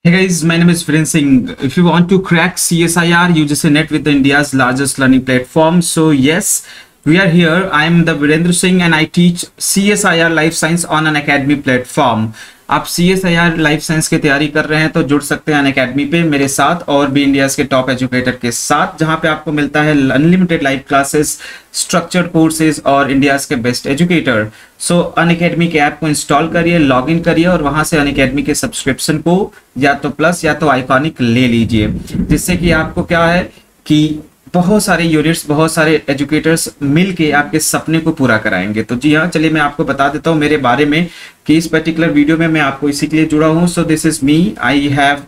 Hey guys, my name is Viren Singh. If you want to crack CSIR, use UGCNet with India's largest learning platform. So yes, we are here. I am the Virendra Singh and I teach CSIR Life Science on Unacademy platform. आप CSIR life science की तैयारी कर रहे हैं तो जुड़ सकते हैं अनअकैडमी पे मेरे साथ और भी इंडिया के टॉप एजुकेटर के साथ, जहां पे आपको मिलता है unlimited live classes, structured courses और इंडिया के बेस्ट एजुकेटर। सो अनअकैडमी के ऐप को इंस्टॉल करिए, लॉग इन करिए और वहां से अनअकैडमी के सब्सक्रिप्शन को या तो प्लस या तो आइकॉनिक ले लीजिए, जिससे कि आपको क्या है कि बहुत सारे यूनिट्स, बहुत सारे एजुकेटर्स मिलके आपके सपने को पूरा कराएंगे। तो जी हाँ, चलिए मैं आपको बता देता हूँ मेरे बारे में कि इस पर्टिकुलर वीडियो में मैं आपको इसी के लिए जुड़ा हूँ। So this is me, I have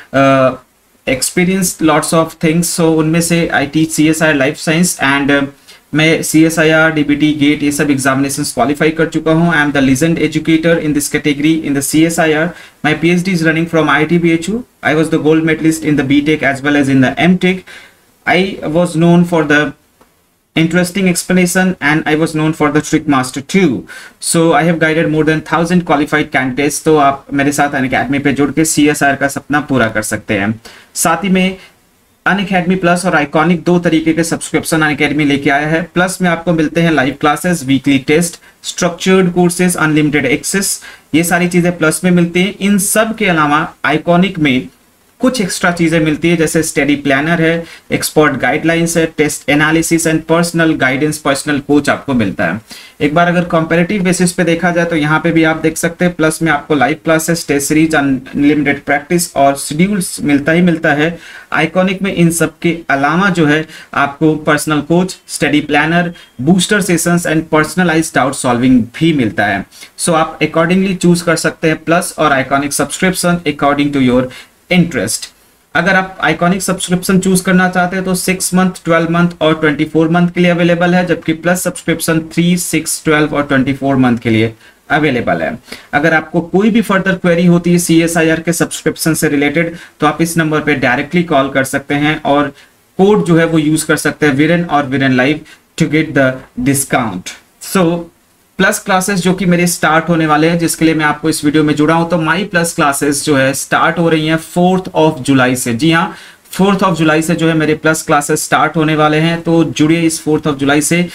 experienced lots of things. So उनमें से I teach CSIR life science and मैं CSIR, DBT, गेट ये सब एग्जामिनेशंस क्वालिफाई कर चुका हूँ। I am the legend educator in this category in the CSIR. My PhD is running from IIT BHU. I was the gold medalist in the BTech as well as in the MTech. I was known for the interesting explanation and I was known for the trick master too. So I have guided more than 1000 qualified candidates. तो आप मेरे साथ Unacademy पे जुड़ के CSIR का सपना पूरा कर सकते हैं। साथ ही में अनअकैडमी प्लस और आइकॉनिक दो तरीके के सब्सक्रिप्शन अनअकैडमी लेके आया है। प्लस में आपको मिलते हैं live classes, weekly test, structured courses, unlimited access, ये सारी चीजें प्लस में मिलती हैं। इन सब के अलावा आइकॉनिक में कुछ एक्स्ट्रा चीजें मिलती है, जैसे स्टडी प्लानर है, एक्सपर्ट गाइडलाइंस है, test analysis and personal guidance, personal coach आपको मिलता है। एक बार अगर कंपैरेटिव बेसिस पे देखा जाए तो यहाँ पे भी आप देख सकते हैं प्लस में आपको live classes, test series, unlimited practice और शेड्यूल्स मिलता ही मिलता है। आइकॉनिक में इन सब के अलावा जो है आपको personal coach, study planner, booster sessions and personalised doubt solving भी मिलता है। सो आप अकॉर्डिंगली चूज कर सकते हैं प्लस और iconic subscription according to your interest. अगर आप आइकॉनिक सब्सक्रिप्शन चूज करना चाहते हैं तो 6 मंथ, 12 मंथ और 24 मंथ के लिए अवेलेबल है, जबकि प्लस सब्सक्रिप्शन 3, 6, 12 और 24 मंथ के लिए अवेलेबल है। अगर आपको कोई भी फर्दर क्वेरी होती है CSIR के सब्सक्रिप्शन से रिलेटेड तो आप इस नंबर पे डायरेक्टली कॉल कर सकते हैं और कोड जो है वो यूज कर सकते हैं विरेन और विरेन live to get the discount. So plus classes जो कि मेरे स्टार्ट होने वाले हैं, जिसके लिए मैं आपको इस वीडियो में जुड़ा हूं, तो माई प्लस क्लासेस जो है स्टार्ट हो रही हैं 4 जुलाई से। जी हाँ, 4 जुलाई से जो है मेरे प्लस क्लासेस स्टार्ट होने वाले हैं। तो जुड़िए इस 4 जुलाई से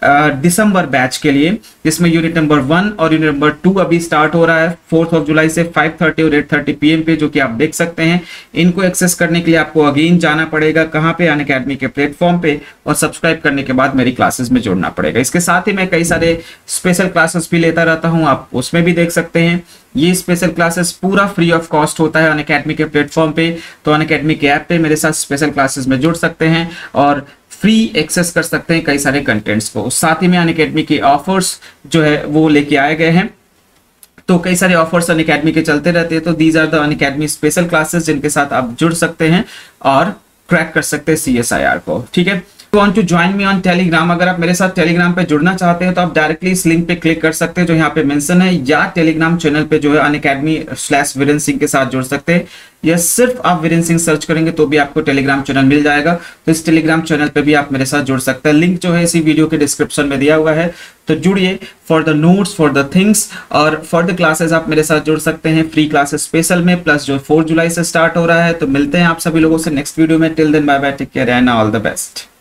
दिसंबर बैच के लिए, जिसमें यूनिट नंबर 1 और यूनिट नंबर 2 अभी स्टार्ट हो रहा है 4 जुलाई से 5:30 और 8:30 PM पे, जो कि आप देख सकते हैं। इनको एक्सेस करने के लिए आपको अगेन जाना पड़ेगा कहाँ पे, अनअकैडमी के प्लेटफॉर्म पे, और सब्सक्राइब करने के बाद मेरी क्लासेस में जुड़ना पड़ेगा। इसके साथ ही मैं कई सारे स्पेशल क्लासेस भी लेता रहता हूँ, आप उसमें भी देख सकते हैं। ये स्पेशल क्लासेस पूरा फ्री ऑफ कॉस्ट होता है अनअकैडमी के प्लेटफॉर्म पे। तो अनअकैडमी के ऐप पे मेरे साथ स्पेशल क्लासेस में जुड़ सकते हैं और फ्री एक्सेस कर सकते हैं कई सारे कंटेंट्स को। साथ ही में अनअकैडमी के ऑफर्स जो है वो लेके आए गए हैं। तो कई सारे ऑफर्स अनअकैडमी के चलते रहते हैं। तो these are the Unacademy special classes जिनके साथ आप जुड़ सकते हैं और क्रैक कर सकते हैं CSIR को। ठीक है, want to join me on Telegram? अगर आप मेरे साथ टेलीग्राम पे जुड़ना चाहते हैं तो आप डायरेक्टली इस लिंक पे क्लिक कर सकते हैं जो यहाँ पे मेंशन है, या टेलीग्राम चैनल पे जो है unacademy/विरेन सिंह के साथ जुड़ सकते हैं, या सिर्फ आप विरेन सिंह सर्च करेंगे तो भी आपको टेलीग्राम चैनल मिल जाएगा। तो इस टेलीग्राम चैनल पे भी आप मेरे साथ जुड़ सकते हैं। लिंक जो है इसी वीडियो के डिस्क्रिप्शन में दिया हुआ है। तो जुड़िए for the notes, for the things और फॉर द क्लासेस आप मेरे साथ जुड़ सकते हैं फ्री क्लासेस स्पेशल में, प्लस जो 4 जुलाई से स्टार्ट हो रहा है। तो मिलते हैं आप सभी लोगों से नेक्स्ट वीडियो में। Till then bye bye, take care and all the best.